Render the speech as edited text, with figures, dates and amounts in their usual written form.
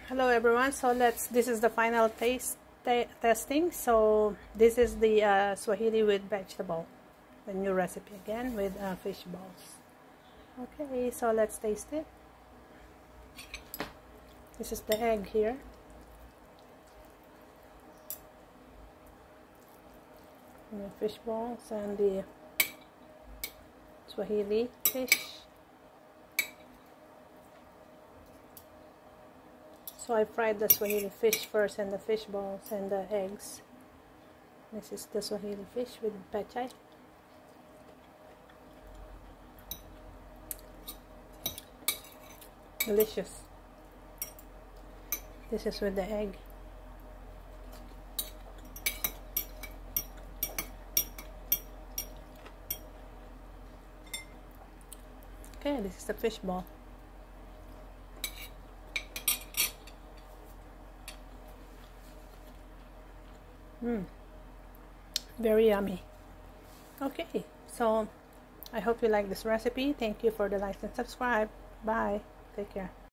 Hello everyone, so this is the final testing. So this is the Swahili with vegetable, the new recipe again with fish balls. Okay, so let's taste it. This is the egg here. And the fish balls and the Swahili fish. So I fried the Swahili fish first, and the fish balls and the eggs. This is the Swahili fish with pechay. Delicious. This is with the egg. Okay, this is the fish ball. Very yummy. Okay, so I hope you like this recipe. Thank you for the like and subscribe. Bye. Take care.